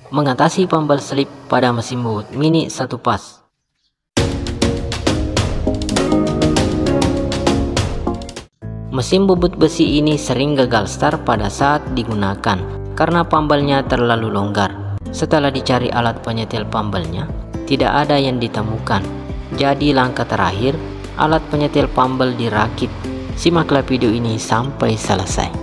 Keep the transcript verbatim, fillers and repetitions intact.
mengatasi pambal slip pada mesin bobot mini satu pas. Mesin bobot besi ini sering gagal start pada saat digunakan karena pambalnya terlalu longgar. Setelah dicari alat penyetel pambalnya, tidak ada yang ditemukan. Jadi langkah terakhir, alat penyetel pambal dirakit. Simaklah video ini sampai selesai.